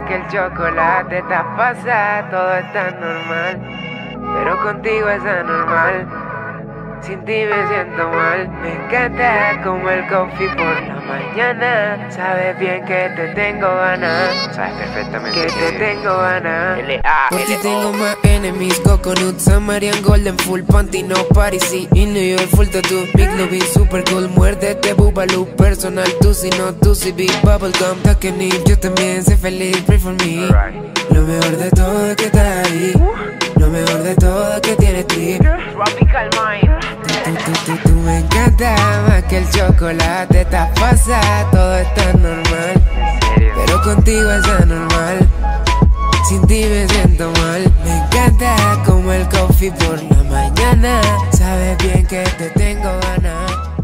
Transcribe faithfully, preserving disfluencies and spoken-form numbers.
que el chocolate está pasada, todo está normal, pero contigo es anormal. Sin ti me siento mal. Me encanta como el coffee por la mañana. Sabes bien que te tengo ganas. Sabes perfectamente que te tengo ganas. Por ti tengo más enemies. Coconut, Samarian, Golden, full panty, no party, sí. In New York, full tattoo. Big Lobby, super cool. Muérdete, Bubaloo, personal. Tú si no, tú si big bubblegum. Takenip, yo también sé feliz. Pray for me. Lo mejor de todo es que estás ahí. Lo mejor de todo es que tienes ti. Tropical Mind. Tú, tú, tú, tú me encanta más que el chocolate. Está pasada, todo está normal, pero contigo es anormal. Sin ti me siento mal. Me encanta como el coffee por la mañana. Sabes bien que te tengo ganas.